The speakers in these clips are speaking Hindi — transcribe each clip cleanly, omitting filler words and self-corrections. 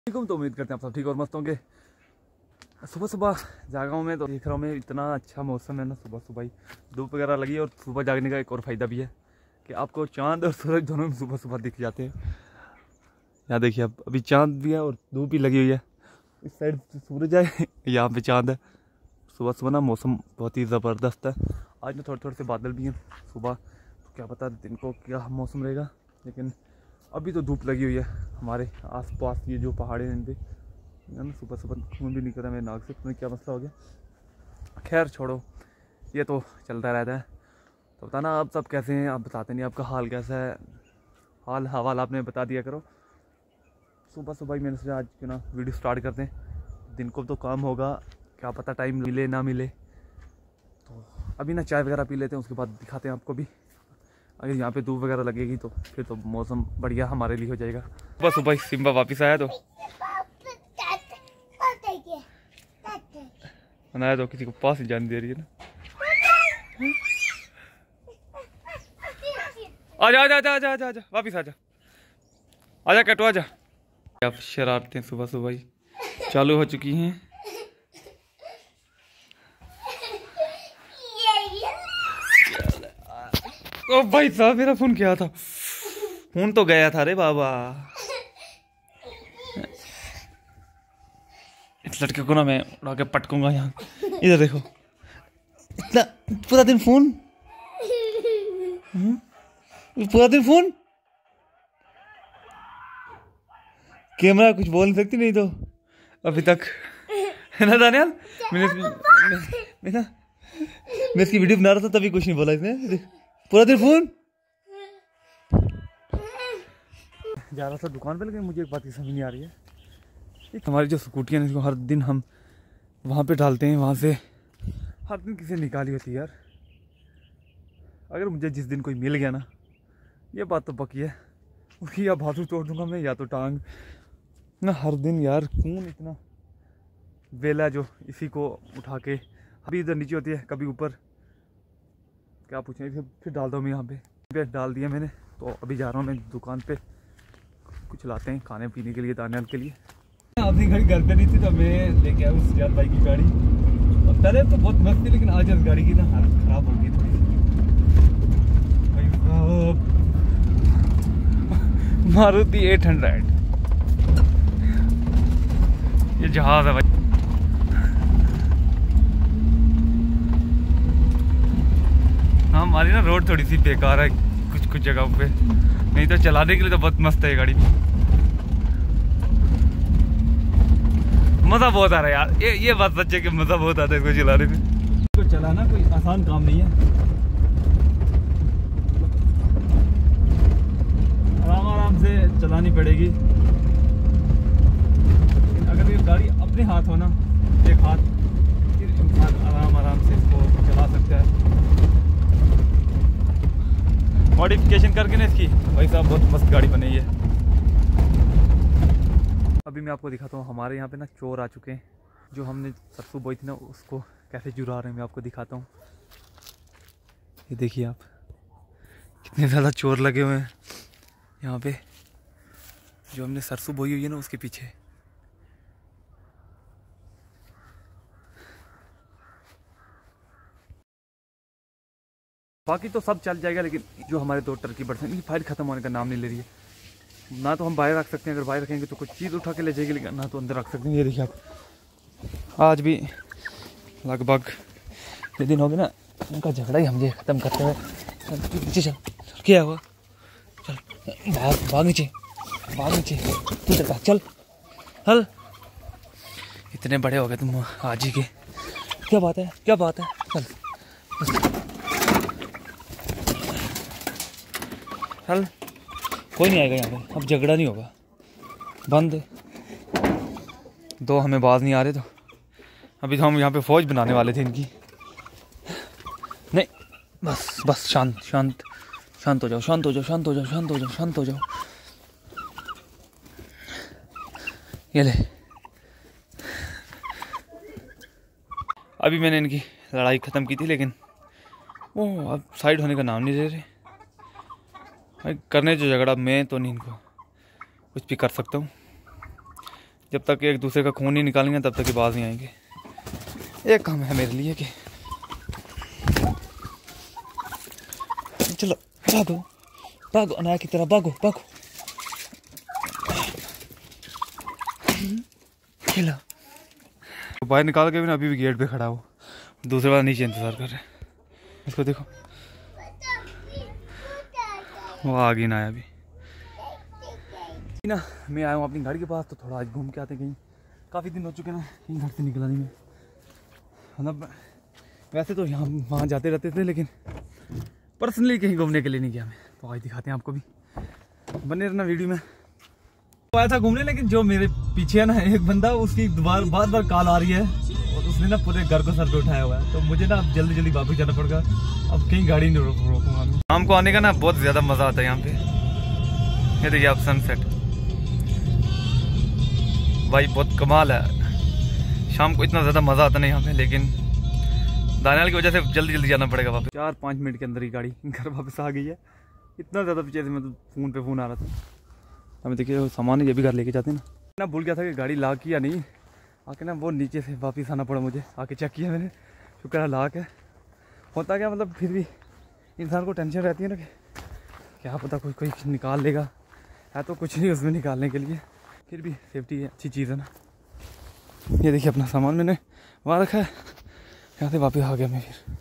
तो उम्मीद करते हैं आप सब ठीक और मस्त होंगे। सुबह सुबह जागा हूँ मैं तो देख रहा हूँ मैं, इतना अच्छा मौसम है ना। सुबह सुबह ही धूप वगैरह लगी है और सुबह जागने का एक और फ़ायदा भी है कि आपको चांद और सूरज दोनों में सुबह सुबह दिख जाते हैं। यहाँ देखिए अब अभी चांद भी है और धूप भी लगी हुई है। इस साइड सूरज है, यहाँ पे चांद है। सुबह सुबह ना मौसम बहुत ही ज़बरदस्त है। आज ना थोड़े थोड़े से बादल भी हैं सुबह, तो क्या पता दिन को क्या मौसम रहेगा, लेकिन अभी तो धूप लगी हुई है। हमारे आसपास ये जो पहाड़े हैं इन पे ना सुबह सुबह खून भी निकल रहा है मेरे नाक से, तुम्हें क्या मसला हो गया। खैर छोड़ो, ये तो चलता रहता है। तो बताना आप सब कैसे हैं, आप बताते नहीं आपका हाल कैसा है। हाल हवाल आपने बता दिया करो। सुबह सुबह ही मैंने सोचा आज क्यों ना वीडियो स्टार्ट करते हैं। दिन को तो काम होगा, क्या पता टाइम मिले ना मिले। तो अभी ना चाय वगैरह पी लेते हैं, उसके बाद दिखाते हैं आपको भी। अगर यहाँ पे धूप वगैरह लगेगी तो फिर तो मौसम बढ़िया हमारे लिए हो जाएगा। सुबह सुबह सिम्बा वापस आया तो बनाया तो किसी को पास ही जाने दे रही है ना। आजा आजा आजा आजा आजा आजा वापिस आजा, आजा कटो आजा। अब शरारतें सुबह सुबह ही चालू हो चुकी हैं। ओ भाई साहब मेरा फोन क्या था, फोन तो गया था रे बाबा। इस लड़के को ना मैं उड़ा के पटकूंगा यहाँ। इधर देखो, इतना पूरा दिन फोन, पूरा दिन फोन, कैमरा कुछ बोल नहीं सकती नहीं तो अभी तक, है ना दानियाल। मैं इसकी वीडियो बना रहा था तभी कुछ नहीं बोला इसने। पूरा दिन फोन। जा रहा था दुकान पे, लेकिन मुझे एक बात की समझ नहीं आ रही है। एक हमारी जो स्कूटियाँ इसको हर दिन हम वहाँ पे डालते हैं, वहाँ से हर दिन किसी निकाली होती है यार। अगर मुझे जिस दिन कोई मिल गया ना, ये बात तो पक्की है, उसकी या बाजू तोड़ दूंगा मैं या तो टांग ना। हर दिन यार कौन इतना वेला जो इसी को उठा के अभी इधर नीचे होती है कभी ऊपर, क्या पूछें। फिर डाल दो मैं यहाँ पे डाल दिया मैंने। तो अभी जा रहा हूँ मैं दुकान पे, कुछ लाते हैं खाने पीने के लिए दानियाल के लिए। अपनी गाड़ी घर पे नहीं थी तो मैं लेके आया उस यार भाई की गाड़ी। पहले तो बहुत मस्त थी, लेकिन आज इस गाड़ी की ना हालत खराब हो गई थोड़ी सी। मारुति 800 ये जहाज है भाई। हाँ हमारी ना रोड थोड़ी सी बेकार है कुछ कुछ जगहों पे, नहीं तो चलाने के लिए तो बहुत मस्त है गाड़ी। मज़ा बहुत आ रहा है यार, ये बात सच है कि मज़ा बहुत आता है इसको चलाने में। इसको चलाना कोई आसान काम नहीं है, आराम आराम से चलानी पड़ेगी। अगर ये गाड़ी अपने हाथ हो ना, एक हाथ, फिर इंसान आराम आराम से इसको चला सकता है। मॉडिफिकेशन करके ना इसकी भाई साहब बहुत मस्त गाड़ी बनी है। अभी मैं आपको दिखाता हूँ, हमारे यहाँ पे ना चोर आ चुके हैं। जो हमने सरसों बोई थी ना उसको कैसे जुड़ा रहे हैं मैं आपको दिखाता हूँ। ये देखिए आप, कितने ज़्यादा चोर लगे हुए हैं यहाँ पे। जो हमने सरसों बोई हुई है ना उसके पीछे। बाकी तो सब चल जाएगा, लेकिन जो हमारे 2 टर्की बर्ड्स हैं इनकी फाइल ख़त्म होने का नाम नहीं ले रही है। ना तो हम बाहर रख सकते हैं, अगर बाहर रखेंगे तो कुछ चीज़ उठा के ले जाएगी, लेकिन ना तो अंदर रख सकते हैं। ये देखिए आप, आज भी लगभग ये दिन हो गए ना उनका झगड़ा ही हमसे ख़त्म करते हुए। नीचे चल, क्या हुआ, चल भाग नीचे, भाग नीचे, तू चल चल हल। इतने बड़े हो गए तुम आज ही के, क्या बात है क्या बात है, चल चल। कोई नहीं आएगा यहाँ पे, अब झगड़ा नहीं होगा, बंद। 2 हमें बाज नहीं आ रहे, तो अभी तो हम यहाँ पे फौज बनाने वाले थे इनकी। नहीं बस बस शांत शांत शांत हो जाओ, शांत हो जाओ, शांत हो जाओ, शांत हो जाओ, शांत हो जाओ। ये ले, अभी मैंने इनकी लड़ाई ख़त्म की थी, लेकिन वो अब साइड होने का नाम नहीं ले रहे। करने जो झगड़ा मैं तो नहीं इनको कुछ भी कर सकता हूँ। जब तक एक दूसरे का खून नहीं निकालेंगे तब तक ये बाज नहीं आएंगे। एक काम है मेरे लिए कि चलो भागो भागो अनाया की तरह भागो भागो। खेला तो बाहर निकाल के भी ना अभी भी गेट पे खड़ा हो, दूसरे वाला नीचे इंतजार कर रहे हैं। इसको देखो वो आ गई ना अभी ना। मैं आया हूँ अपनी गाड़ी के पास तो थोड़ा आज घूम के आते कहीं, काफ़ी दिन हो चुके ना कहीं घर से निकला नहीं मैं। मतलब वैसे तो यहाँ वहाँ जाते रहते थे लेकिन पर्सनली कहीं घूमने के लिए नहीं गया मैं। तो आज दिखाते हैं आपको भी, बने रहना वीडियो में। तो आया था घूमने लेकिन जो मेरे पीछे है ना एक बंदा, उसकी बार बार कॉल आ रही है और उसने ना पूरे घर को सर पे उठाया हुआ है। तो मुझे ना अब जल्दी जल्दी वापस जाना पड़ेगा, अब कहीं गाड़ी नहीं रोकूंगा मैं। शाम को आने का ना बहुत ज़्यादा मज़ा आता है यहाँ पे। ये देखिए आप सनसेट भाई बहुत कमाल है। शाम को इतना ज़्यादा मज़ा आता नहीं यहाँ पे, लेकिन दानियाल की वजह से जल्दी जल्दी जाना पड़ेगा वापस। 4-5 मिनट के अंदर ही गाड़ी घर वापस आ गई है। इतना ज़्यादा पीछे से मतलब फ़ोन पे फ़ोन आ रहा था। हमें देखिए सामान ये भी घर लेके जाते ना भूल गया था कि गाड़ी लॉक किया नहीं, आके ना वो नीचे से वापस आना पड़ा मुझे। आके चेक किया मैंने, शुक्र है लॉक है। होता क्या मतलब फिर भी इंसान को टेंशन रहती है ना कि क्या पता कोई निकाल लेगा, है तो कुछ नहीं उसमें निकालने के लिए, फिर भी सेफ्टी अच्छी चीज़ है ना। ये देखिए अपना सामान मैंने वहाँ रखा है, यहाँ से वापस आ गया मैं। फिर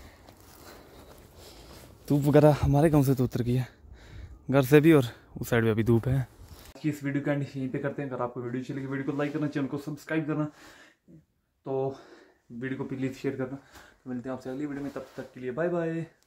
धूप वगैरह हमारे गांव से तो उतर गई है, घर से भी, और उस साइड में अभी धूप है। कि इस वीडियो का एंड यहीं पे करते हैं। अगर आपको वीडियो अच्छी लगी वीडियो को लाइक करना, चैनल को सब्सक्राइब करना, तो वीडियो को प्लीज़ शेयर करना। तो मिलते हैं आपसे अगली वीडियो में, तब तक के लिए बाय बाय।